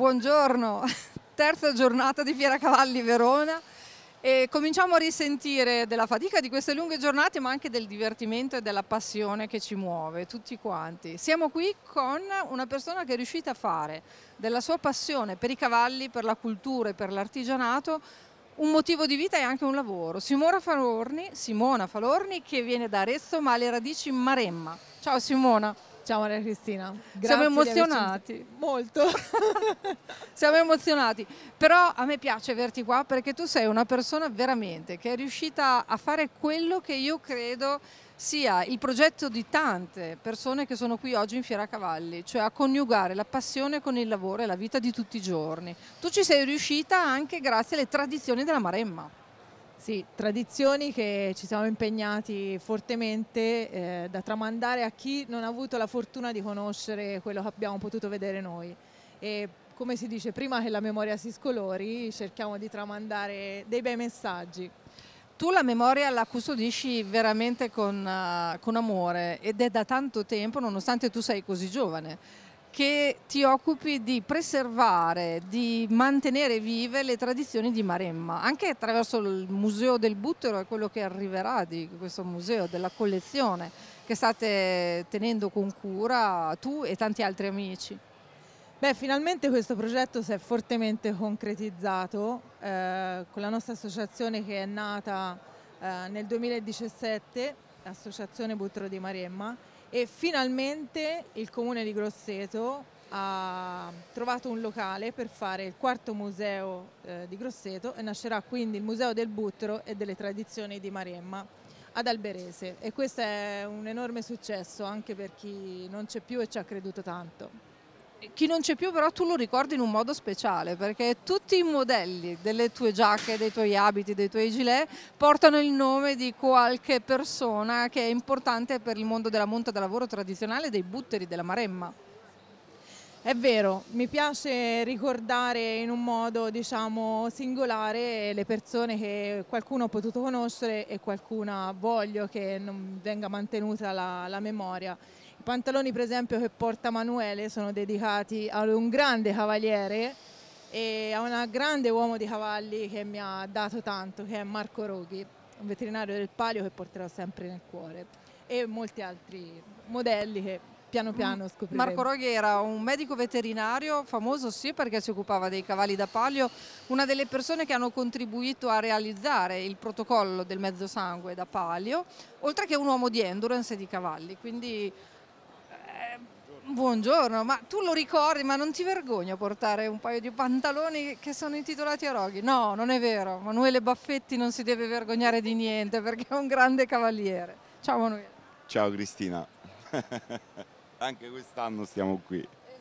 Buongiorno, terza giornata di Fiera Cavalli Verona e cominciamo a risentire della fatica di queste lunghe giornate, ma anche del divertimento e della passione che ci muove tutti quanti. Siamo qui con una persona che è riuscita a fare della sua passione per i cavalli, per la cultura e per l'artigianato un motivo di vita e anche un lavoro. Simona Falorni, che viene da Arezzo ma ha le radici in Maremma. Ciao Simona. Ciao Maria Cristina, Siamo grazie di averci emozionati. molto. Siamo emozionati, però a me piace averti qua perché tu sei una persona veramente che è riuscita a fare quello che io credo sia il progetto di tante persone che sono qui oggi in Fiera Cavalli, cioè a coniugare la passione con il lavoro e la vita di tutti i giorni. Tu ci sei riuscita anche grazie alle tradizioni della Maremma. Sì, tradizioni che ci siamo impegnati fortemente da tramandare a chi non ha avuto la fortuna di conoscere quello che abbiamo potuto vedere noi. E come si dice, prima che la memoria si scolori, cerchiamo di tramandare dei bei messaggi. Tu la memoria la custodisci veramente con amore ed è da tanto tempo, nonostante tu sei così giovane, che ti occupi di preservare, di mantenere vive le tradizioni di Maremma, anche attraverso il Museo del Buttero e quello che arriverà di questo museo, della collezione che state tenendo con cura tu e tanti altri amici. Beh, finalmente questo progetto si è fortemente concretizzato con la nostra associazione che è nata nel 2017, l'Associazione Buttero di Maremma, e finalmente il Comune di Grosseto ha trovato un locale per fare il quarto museo di Grosseto e nascerà quindi il Museo del Buttero e delle Tradizioni di Maremma ad Alberese, e questo è un enorme successo anche per chi non c'è più e ci ha creduto tanto. Chi non c'è più però tu lo ricordi in un modo speciale perché tutti i modelli delle tue giacche, dei tuoi abiti, dei tuoi gilet portano il nome di qualche persona che è importante per il mondo della monta da lavoro tradizionale dei butteri della Maremma. È vero, mi piace ricordare in un modo, diciamo, singolare le persone che qualcuno ha potuto conoscere e qualcuna voglio che non venga mantenuta la memoria. I pantaloni, per esempio, che porta Manuele sono dedicati a un grande cavaliere e a un grande uomo di cavalli che mi ha dato tanto, che è Marco Roghi, un veterinario del Palio che porterò sempre nel cuore, e molti altri modelli che piano piano scopriremo. Marco Roghi era un medico veterinario famoso sì perché si occupava dei cavalli da palio, una delle persone che hanno contribuito a realizzare il protocollo del mezzo sangue da palio, oltre che un uomo di endurance e di cavalli, quindi buongiorno, ma tu lo ricordi, ma non ti vergogni a portare un paio di pantaloni che sono intitolati a Roghi? No, non è vero, Manuele Baffetti non si deve vergognare di niente perché è un grande cavaliere. Ciao Manuele. Ciao Cristina, anche quest'anno stiamo qui.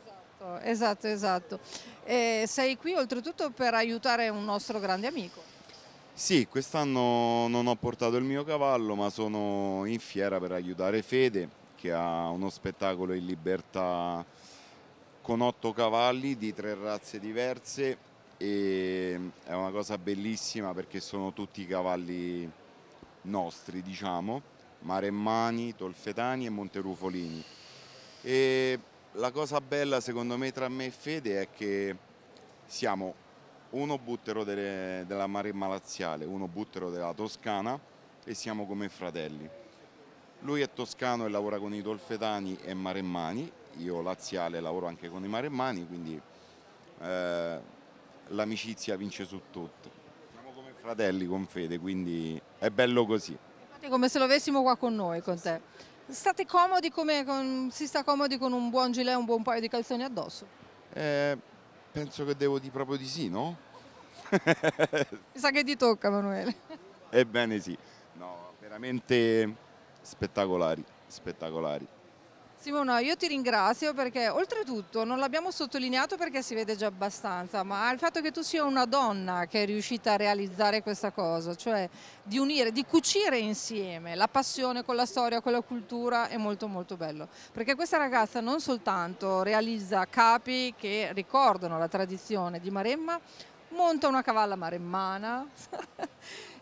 Esatto. E sei qui oltretutto per aiutare un nostro grande amico. Sì, quest'anno non ho portato il mio cavallo, ma sono in fiera per aiutare Fede, che ha uno spettacolo in libertà con 8 cavalli di 3 razze diverse, e è una cosa bellissima perché sono tutti cavalli nostri, diciamo, maremmani, tolfetani e monterufolini. E la cosa bella secondo me tra me e Fede è che siamo uno buttero della Maremma laziale, uno buttero della Toscana e siamo come fratelli. Lui è toscano e lavora con i tolfetani e maremmani, io laziale lavoro anche con i maremmani, quindi l'amicizia vince su tutto. Siamo come fratelli con Fede, quindi è bello così. Infatti è come se lo avessimo qua con noi, con te. State comodi si sta comodi con un buon gilet e un buon paio di calzoni addosso? Penso che devo dire proprio di sì, no? Mi sa che ti tocca, Emanuele. Ebbene sì, no, veramente spettacolari, spettacolari. Simona, io ti ringrazio perché oltretutto non l'abbiamo sottolineato perché si vede già abbastanza, ma il fatto che tu sia una donna che è riuscita a realizzare questa cosa, cioè di unire, di cucire insieme la passione con la storia, con la cultura, è molto molto bello. Perché questa ragazza non soltanto realizza capi che ricordano la tradizione di Maremma, monta una cavalla maremmana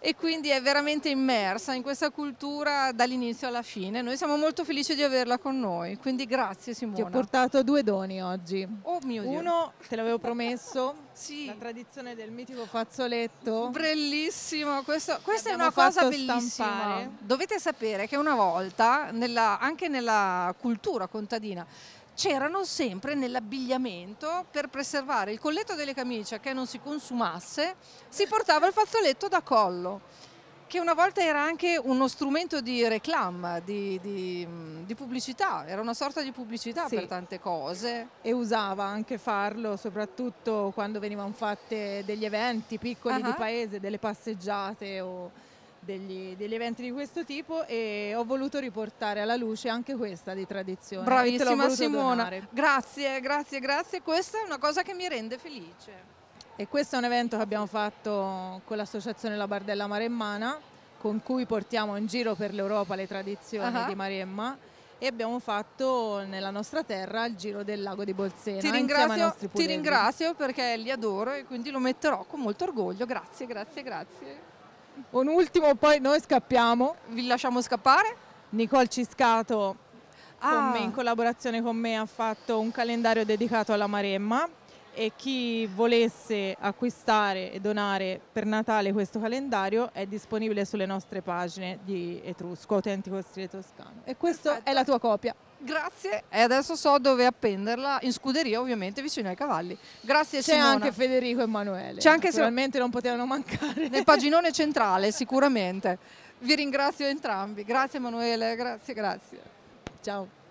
e quindi è veramente immersa in questa cultura dall'inizio alla fine. Noi siamo molto felici di averla con noi, quindi grazie Simona. Ti ho portato 2 doni oggi. Oh mio Dio. Uno, te l'avevo promesso, sì. La tradizione del mitico fazzoletto. Bellissimo, questa è una fatto cosa bellissima. stampare. Dovete sapere che una volta, anche nella cultura contadina, c'erano sempre nell'abbigliamento, per preservare il colletto delle camicie che non si consumasse, si portava il fazzoletto da collo, che una volta era anche uno strumento di reclam, di pubblicità, era una sorta di pubblicità Sì. per tante cose. E usava anche farlo, soprattutto quando venivano fatte degli eventi piccoli di paese, delle passeggiate o degli eventi di questo tipo, e ho voluto riportare alla luce anche questa di tradizione. Bravissima Simona, donare. grazie, questa è una cosa che mi rende felice. E questo è un evento che abbiamo fatto con l'associazione La Bardella Maremmana, con cui portiamo in giro per l'Europa le tradizioni di Maremma, e abbiamo fatto nella nostra terra il giro del lago di Bolsena. Ti ringrazio perché li adoro e quindi lo metterò con molto orgoglio. Grazie. Un ultimo, poi noi scappiamo. Vi lasciamo scappare? Nicole Ciscato, con me, in collaborazione con me, ha fatto un calendario dedicato alla Maremma, e chi volesse acquistare e donare per Natale questo calendario è disponibile sulle nostre pagine di Etrusco, Autentico Stile Toscano. E questa è la tua copia. Grazie, e adesso so dove appenderla, in scuderia ovviamente, vicino ai cavalli. Grazie Simona. C'è anche Federico e Emanuele, naturalmente non potevano mancare. Nel paginone centrale sicuramente. Vi ringrazio entrambi, grazie Emanuele, grazie. Ciao.